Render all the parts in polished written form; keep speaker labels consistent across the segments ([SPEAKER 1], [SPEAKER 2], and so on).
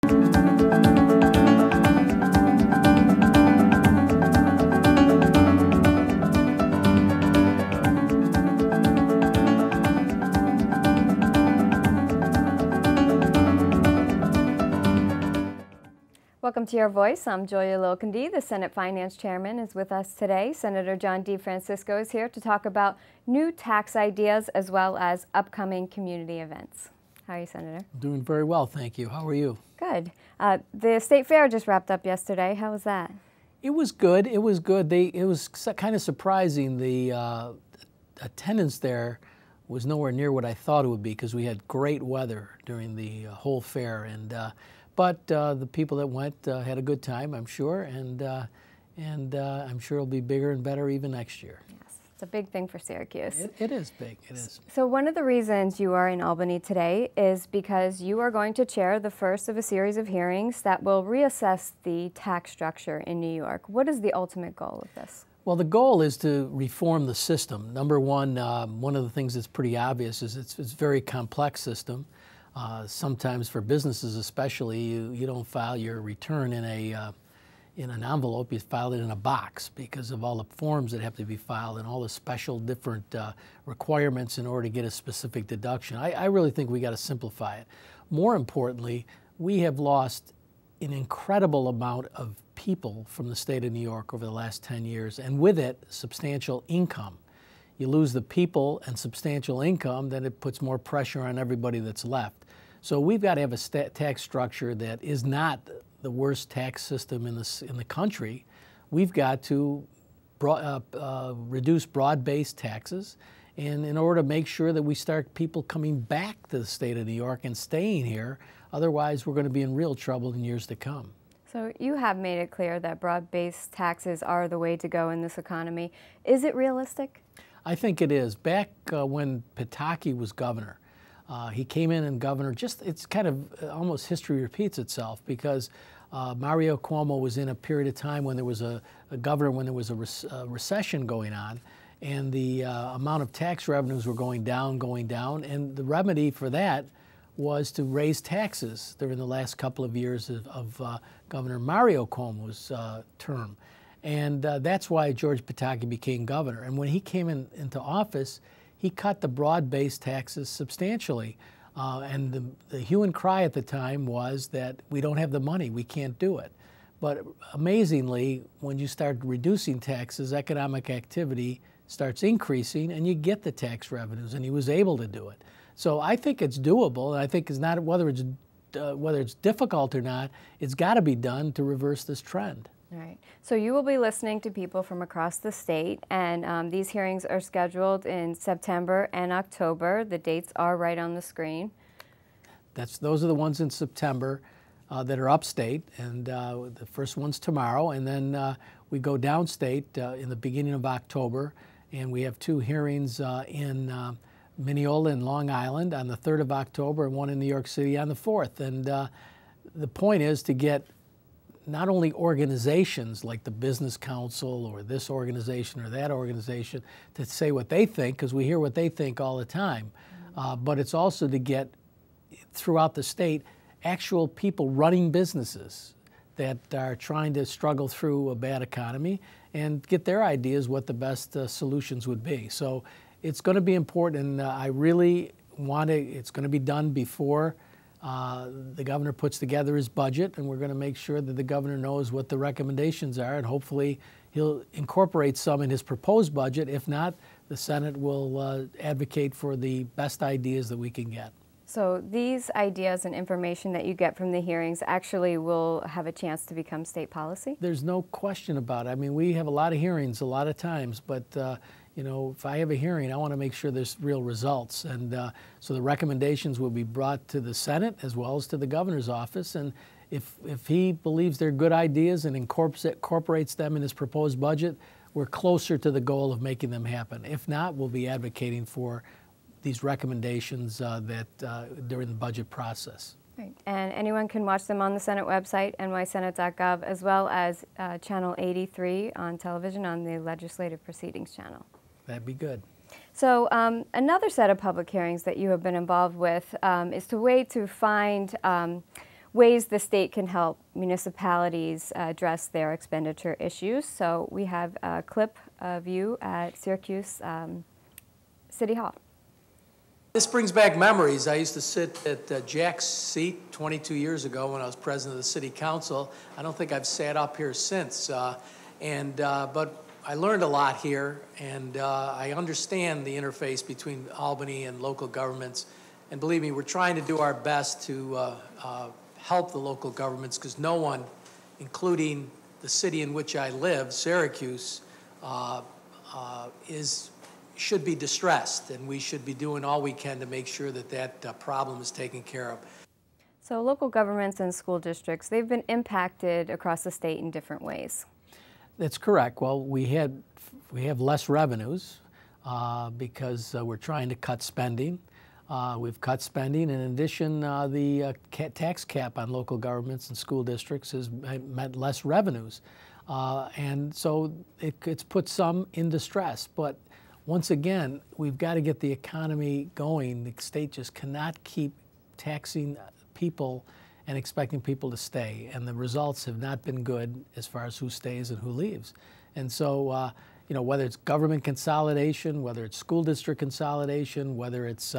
[SPEAKER 1] Welcome to Your Voice. I'm Julia Lilkindi. The Senate Finance Chairman is with us today. Senator John DeFrancisco is here to talk about new tax ideas as well as upcoming community events. How are you, Senator?
[SPEAKER 2] Doing very well, thank you. How are you?
[SPEAKER 1] Good. The State Fair just wrapped up yesterday. How was that?
[SPEAKER 2] It was good. It was good. It was kind of surprising. The attendance there was nowhere near what I thought it would be because we had great weather during the whole fair, but the people that went had a good time, I'm sure, and I'm sure it'll be bigger and better even next year.
[SPEAKER 1] Yes, it's a big thing for Syracuse.
[SPEAKER 2] It is big. It is.
[SPEAKER 1] So one of the reasons you are in Albany today is because you are going to chair the first of a series of hearings that will reassess the tax structure in New York. What is the ultimate goal of this?
[SPEAKER 2] Well, the goal is to reform the system. Number one, one of the things that's pretty obvious is it's a very complex system. Sometimes for businesses especially, you don't file your return in an envelope, you file it in a box because of all the forms that have to be filed and all the special different requirements in order to get a specific deduction. I really think we got to simplify it. More importantly, we have lost an incredible amount of people from the state of New York over the last 10 years, and with it, substantial income. You lose the people and substantial income, then it puts more pressure on everybody that's left. So we've got to have a tax structure that is not the worst tax system in the country. We've got to reduce broad-based taxes, and in order to make sure that we start people coming back to the state of New York and staying here, otherwise we're going to be in real trouble in years to come.
[SPEAKER 1] So you have made it clear that broad-based taxes are the way to go in this economy. Is it realistic?
[SPEAKER 2] I think it is. Back when Pataki was governor, he came in and governor, it's kind of almost history repeats itself because Mario Cuomo was in a period of time when there was a governor, when there was a recession going on, and the amount of tax revenues were going down, and the remedy for that was to raise taxes during the last couple of years of Governor Mario Cuomo's term. And that's why George Pataki became governor. And when he came into office, he cut the broad-based taxes substantially. And the hue and cry at the time was that we don't have the money, we can't do it. But amazingly, when you start reducing taxes, economic activity starts increasing and you get the tax revenues, and he was able to do it. So I think it's doable, and I think it's not whether it's difficult or not, it's got to be done to reverse this trend.
[SPEAKER 1] All right. So you will be listening to people from across the state, and these hearings are scheduled in September and October. The dates are right on the screen.
[SPEAKER 2] Those are the ones in September that are upstate, and the first one's tomorrow, and then we go downstate in the beginning of October, and we have two hearings in Mineola and Long Island on the 3rd of October and one in New York City on the 4th. And the point is to get not only organizations like the Business Council or this organization or that organization to say what they think, because we hear what they think all the time, but it's also to get throughout the state actual people running businesses that are trying to struggle through a bad economy and get their ideas what the best solutions would be. So it's going to be important, and I really want it's going to be done before the governor puts together his budget, and we're going to make sure that the governor knows what the recommendations are, and hopefully he'll incorporate some in his proposed budget. If not, the Senate will advocate for the best ideas that we can get.
[SPEAKER 1] So these ideas and information that you get from the hearings actually will have a chance to become state policy? There's
[SPEAKER 2] no question about it. I mean, we have a lot of hearings a lot of times, but you know, if I have a hearing, I want to make sure there's real results. And so the recommendations will be brought to the Senate as well as to the governor's office. And if he believes they're good ideas and incorporates them in his proposed budget, we're closer to the goal of making them happen. If not, we'll be advocating for these recommendations during the budget process.
[SPEAKER 1] Right. And anyone can watch them on the Senate website, nysenate.gov, as well as Channel 83 on television on the Legislative Proceedings channel.
[SPEAKER 2] That'd be good.
[SPEAKER 1] So another set of public hearings that you have been involved with is to find ways the state can help municipalities address their expenditure issues. So we have a clip of you at Syracuse City Hall.
[SPEAKER 2] This brings back memories. I used to sit at Jack's seat 22 years ago when I was president of the city council. I don't think I've sat up here since. But I learned a lot here, and I understand the interface between Albany and local governments. And believe me, we're trying to do our best to help the local governments, because no one, including the city in which I live, Syracuse, should be distressed, and we should be doing all we can to make sure that that problem is taken care of.
[SPEAKER 1] So local governments and school districts, they've been impacted across the state in different ways. That's correct. Well, we have less revenues because we're trying to cut spending. We've cut spending. In addition, the tax cap on local governments and school districts has meant less revenues. And so it's put some in distress. But once again, we've got to get the economy going. The state just cannot keep taxing people and expecting people to stay. And the results have not been good as far as who stays and who leaves. And so, you know, whether it's government consolidation, whether it's school district consolidation, whether it's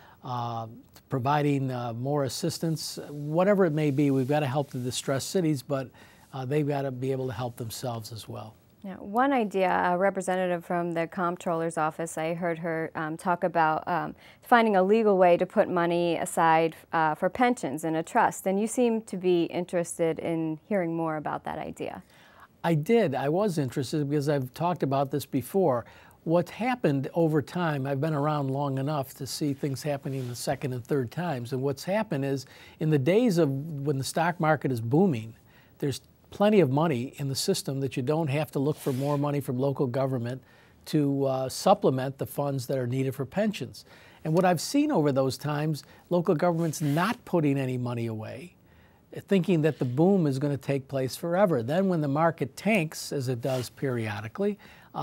[SPEAKER 1] providing more assistance, whatever it may be, we've got to help the distressed cities, but they've got to be able to help themselves as well. Yeah, one idea, a representative from the comptroller's office, I heard her talk about finding a legal way to put money aside for pensions in a trust, and you seem to be interested in hearing more about that idea. I did. I was interested because I've talked about this before. What's happened over time, I've been around long enough to see things happening the second and third times, and what's happened is in the days of when the stock market is booming, there's plenty of money in the system that you don't have to look for more money from local government to supplement the funds that are needed for pensions. And what I've seen over those times, local governments not putting any money away, thinking that the boom is going to take place forever. Then when the market tanks, as it does periodically,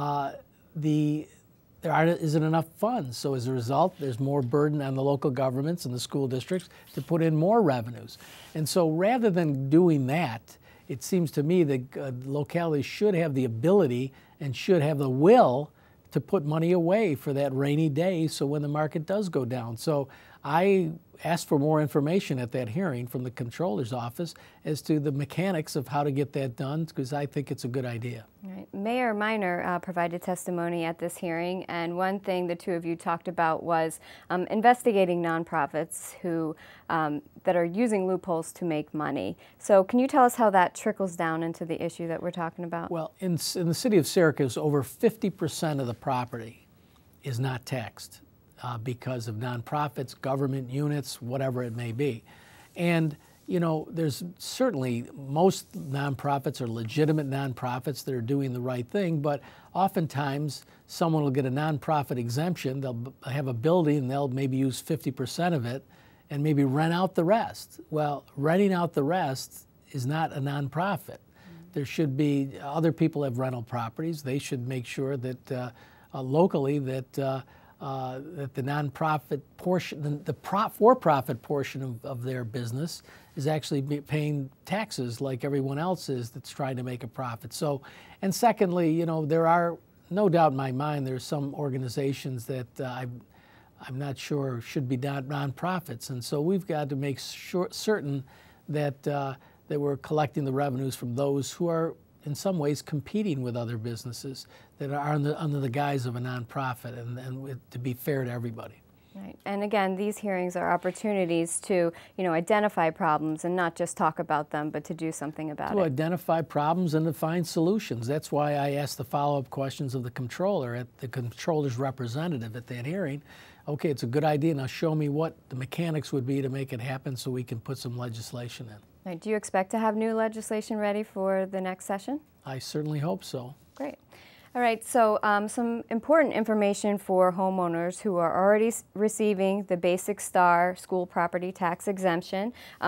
[SPEAKER 1] there isn't enough funds. So as a result, there's more burden on the local governments and the school districts to put in more revenues. And so rather than doing that, it seems to me that localities should have the ability and should have the will to put money away for that rainy day so when the market does go down. So I asked for more information at that hearing from the comptroller's office as to the mechanics of how to get that done, because I think it's a good idea. Right. Mayor Miner provided testimony at this hearing, and one thing the two of you talked about was investigating nonprofits who that are using loopholes to make money. So can you tell us how that trickles down into the issue that we're talking about? Well, in the city of Syracuse, over 50% of the property is not taxed because of nonprofits, government units, whatever it may be. And you know, there's certainly, most nonprofits are legitimate nonprofits that are doing the right thing, but oftentimes someone will get a nonprofit exemption, they'll have a building and they'll maybe use 50% of it and maybe rent out the rest. Well, renting out the rest is not a nonprofit. There should be, other people have rental properties, they should make sure that locally that that the nonprofit portion, the for-profit portion of their business is actually paying taxes like everyone else is that's trying to make a profit. So, and secondly, you know, there are, no doubt in my mind, there's some organizations that I'm not sure should be nonprofits, and so we've got to make certain that that we're collecting the revenues from those who are in some ways competing with other businesses that are under the guise of a nonprofit, and to be fair to everybody. Right. And again, these hearings are opportunities to, you know, identify problems and not just talk about them, but to do something about it. To identify problems and to find solutions. That's why I asked the follow-up questions of the comptroller, at the comptroller's representative at that hearing. Okay, it's a good idea. Now show me what the mechanics would be to make it happen so we can put some legislation in. Right. Do you expect to have new legislation ready for the next session? I certainly hope so. Great. All right, so some important information for homeowners who are already receiving the Basic Star school property tax exemption.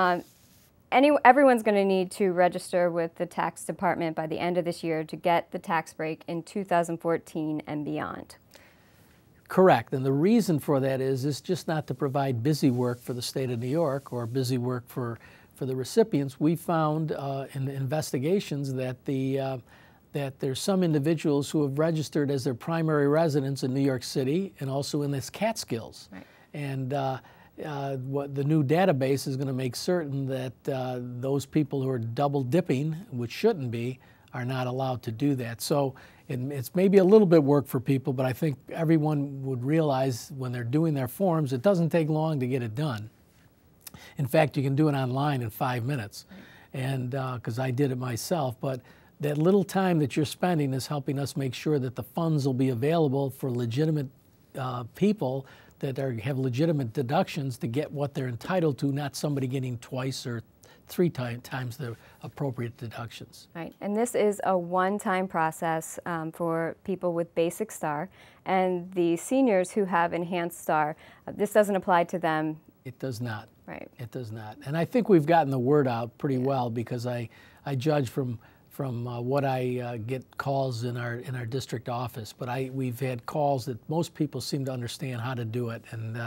[SPEAKER 1] Everyone's going to need to register with the tax department by the end of this year to get the tax break in 2014 and beyond. Correct, and the reason for that is just not to provide busy work for the state of New York or busy work for
[SPEAKER 2] for the recipients, we found in the investigations that that there's some individuals who have registered as their primary residence in New York City and also in this Catskills.
[SPEAKER 1] Right.
[SPEAKER 2] And what the new database is going to make certain that those people who are double dipping, which shouldn't be, are not allowed to do that. So it's maybe a little bit work for people, but I think everyone would realize when they're doing their forms, it doesn't take long to get it done. In fact, you can do it online in 5 minutes, and because I did it myself. But that little time that you're spending is helping us make sure that the funds will be available for legitimate people that have legitimate deductions to get what they're entitled to, not somebody getting twice or three times the appropriate deductions.
[SPEAKER 1] Right, and this is a one-time process for people with basic STAR, and the seniors who have enhanced STAR, this doesn't apply to them.
[SPEAKER 2] It does not.
[SPEAKER 1] Right.
[SPEAKER 2] It does not. And I think we've gotten the word out pretty well, because I judge from what I get calls in our district office, but we've had calls that most people seem to understand how to do it and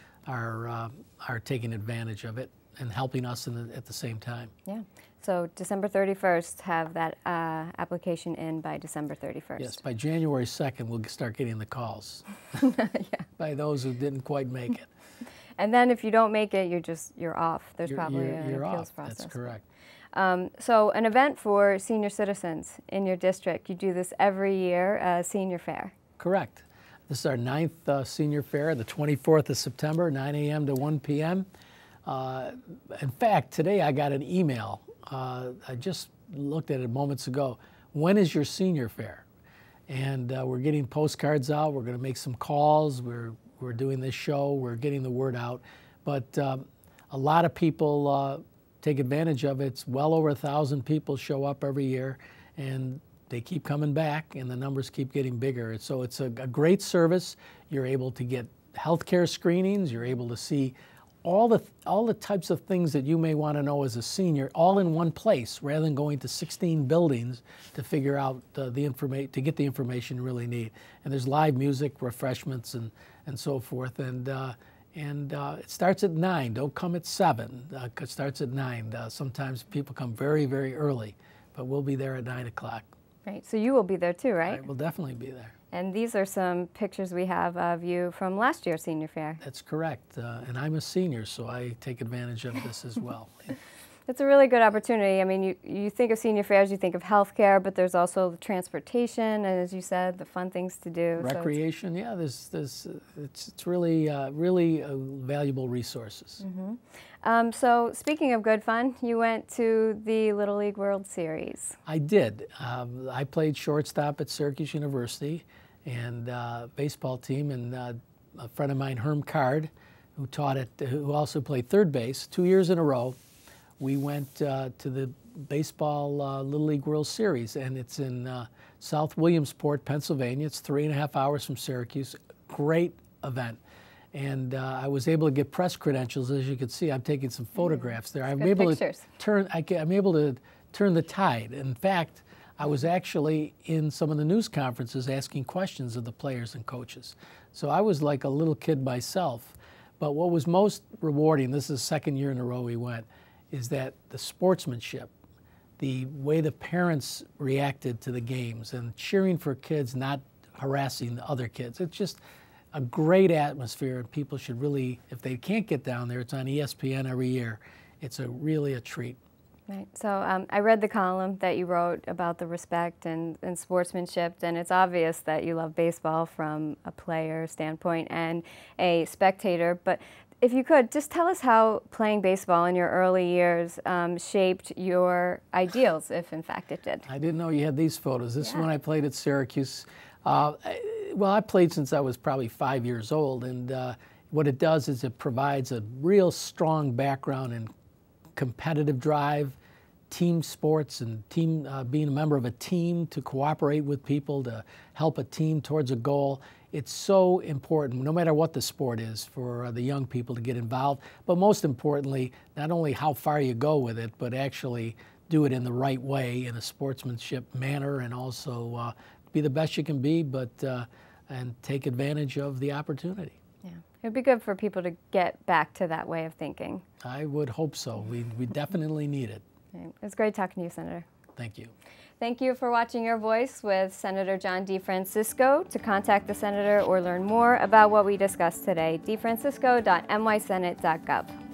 [SPEAKER 2] are taking advantage of it and helping us at the same time.
[SPEAKER 1] Yeah. So December 31st, have that application in by December 31st.
[SPEAKER 2] Yes, by January 2nd, we'll start getting the calls by those who didn't quite make it.
[SPEAKER 1] And then if you don't make it, you're off. There's probably an
[SPEAKER 2] appeals
[SPEAKER 1] off. Process.
[SPEAKER 2] That's correct.
[SPEAKER 1] So an event for senior citizens in your district, you do this every year, Senior Fair.
[SPEAKER 2] Correct. This is our 9th Senior Fair, the 24th of September, 9 a.m. to 1 p.m. In fact, today I got an email. I just looked at it moments ago. When is your Senior Fair? And we're getting postcards out. We're going to make some calls. We're doing this show. We're getting the word out. But a lot of people take advantage of it. It's well over 1,000 people show up every year, and they keep coming back, and the numbers keep getting bigger. So it's a great service. You're able to get healthcare screenings. You're able to see all the types of things that you may want to know as a senior, all in one place, rather than going to 16 buildings to figure out the information, to get the information you really need. And there's live music, refreshments, and so forth. And it starts at 9. Don't come at 7. It starts at 9. Sometimes people come very, very early, but we'll be there at 9 o'clock.
[SPEAKER 1] Right. So you will be there too, right?
[SPEAKER 2] I will definitely be there.
[SPEAKER 1] And these are some pictures we have of you from last year's Senior Fair.
[SPEAKER 2] That's correct. And I'm a senior, so I take advantage of this as well.
[SPEAKER 1] It's a really good opportunity. I mean, you think of senior fairs, you think of healthcare, but there's also transportation, and as you said, the fun things to do.
[SPEAKER 2] Recreation, yeah. It's really valuable resources.
[SPEAKER 1] Mm-hmm. So speaking of good fun, you went to the Little League World Series.
[SPEAKER 2] I did. I played shortstop at Syracuse University, and baseball team, and a friend of mine, Herm Card, who also played third base 2 years in a row. We went to the baseball Little League World Series, and it's in South Williamsport, Pennsylvania. It's 3.5 hours from Syracuse. Great event. And I was able to get press credentials. As you can see, I'm taking some photographs there. I'm able to turn the tide. In fact, I was actually in some of the news conferences asking questions of the players and coaches. So I was like a little kid myself. But what was most rewarding, this is the second year in a row we went, is that the sportsmanship, the way the parents reacted to the games and cheering for kids, not harassing the other kids. It's just a great atmosphere, and people should really, if they can't get down there, it's on ESPN every year. It's really a treat.
[SPEAKER 1] Right. So I read the column that you wrote about the respect and sportsmanship, and it's obvious that you love baseball from a player standpoint and a spectator. But if you could, just tell us how playing baseball in your early years shaped your ideals, if in fact it did.
[SPEAKER 2] I didn't know you had these photos. This is when I played at Syracuse. Well, I played since I was probably 5 years old, and what it does is it provides a real strong background in competitive drive, team sports, and being a member of a team, to cooperate with people, to help a team towards a goal. It's so important, no matter what the sport is, for the young people to get involved. But most importantly, not only how far you go with it, but actually do it in the right way, in a sportsmanship manner, and also be the best you can be, but and take advantage of the opportunity.
[SPEAKER 1] Yeah. It'd be good for people to get back to that way of thinking.
[SPEAKER 2] I would hope so. We definitely need it.
[SPEAKER 1] It was great talking to you, Senator.
[SPEAKER 2] Thank you.
[SPEAKER 1] Thank you for watching Your Voice with Senator John DeFrancisco. To contact the Senator or learn more about what we discussed today, defrancisco.nysenate.gov.